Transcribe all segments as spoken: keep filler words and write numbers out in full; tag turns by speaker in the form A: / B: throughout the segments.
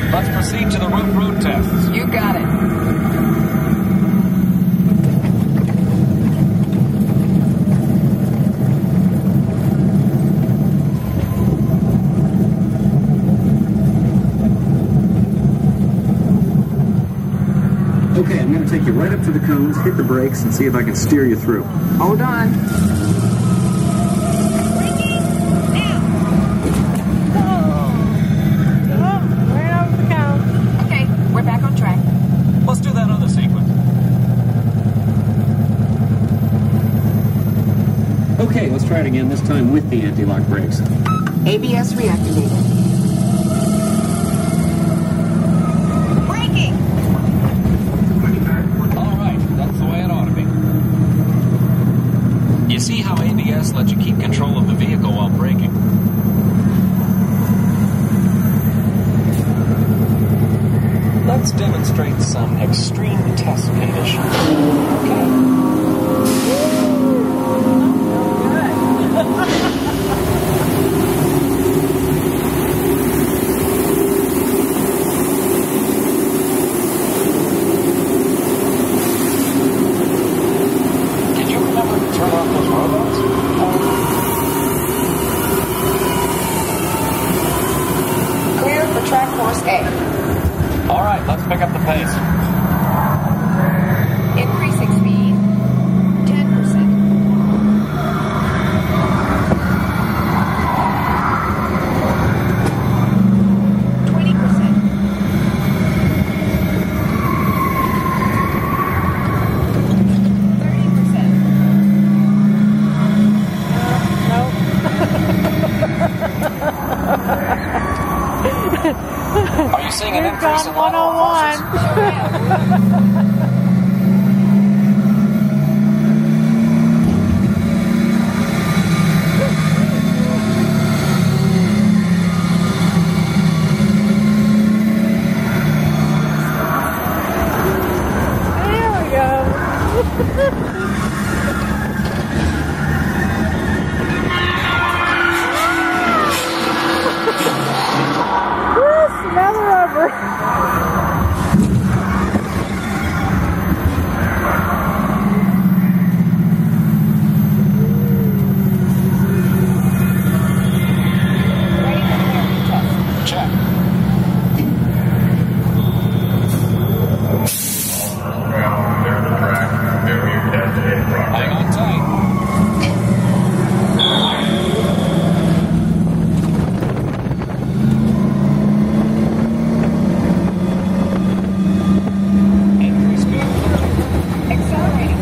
A: Let's proceed to the road road tests.
B: You got it.
C: Okay, I'm going to take you right up to the cones, hit the brakes, and see if I can steer you through.
B: Hold on.
A: Let's do that other sequence.
C: Okay, let's try it again, this time with the anti-lock brakes.
B: A B S reactivated. Braking!
A: All right, that's the way it ought to be. You see how A B S lets you keep control of the vehicle while braking? Let's demonstrate some extreme test conditions. Okay. Can you remember to turn off those robots?
B: Clear for track course A.
A: All right, let's pick up the pace.
B: Increasing speed, ten percent. twenty percent. thirty percent.
A: Are you seeing an increase in
D: one oh one. There we go. Smell the rubber.
A: Check. Hang on tight. Increase speed.
B: Accelerating.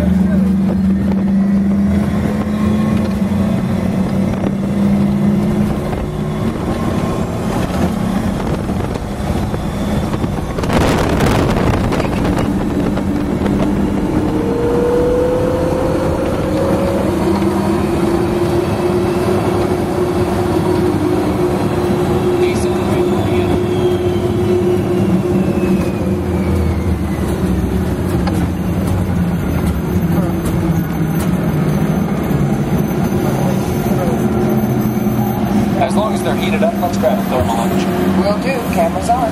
A: As long as they're heated up, let's grab a thermal image.
B: Will do. Cameras on.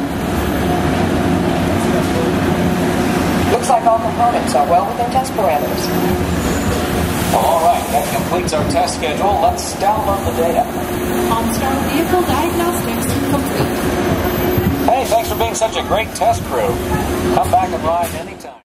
B: Looks like all components are well within test parameters.
A: All right, that completes our test schedule. Let's download the data.
D: On-star vehicle diagnostics complete.
A: Hey, thanks for being such a great test crew. Come back and ride anytime.